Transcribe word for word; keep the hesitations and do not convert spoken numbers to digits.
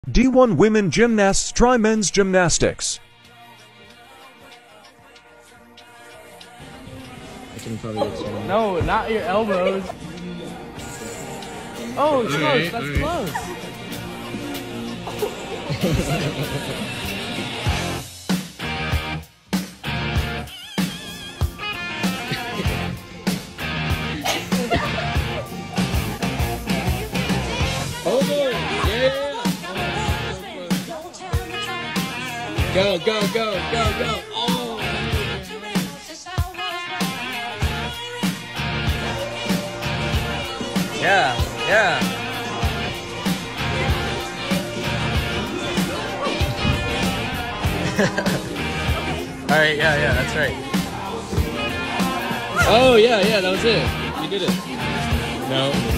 D one women gymnasts try men's gymnastics. I can probably get some. No, not your elbows. Oh, it's Okay, close. That's okay. close. Oh, yeah! Go, go, go, go, go! Oh! Yeah, yeah. All right, yeah, yeah, that's right. Oh, yeah, yeah, that was it. You did it. No.